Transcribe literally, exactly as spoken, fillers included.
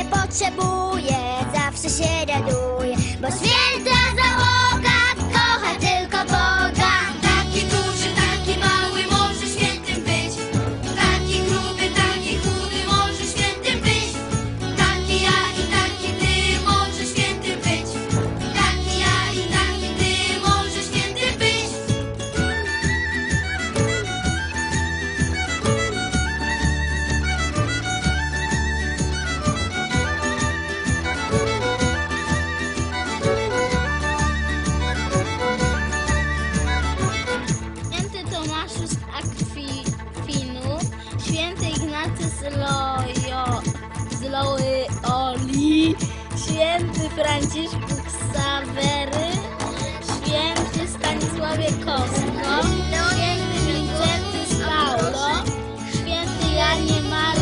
nie potrzebuje, zawsze się raduje, bo święta załoga kocha tylko Boga. Taki duży, taki mały może świętym być. Taki gruby, taki chudy może świętym być. Taki ja i taki ty może świętym być. Taki ja i taki ty może świętym być. Święty Tomaszu z Akwinu, święty Ignacy z, Lojo, z Loyoli, święty Franciszek Ksawery, święty Stanisławie Kostko, święty Wincenty z Paulo, święty Janie Mary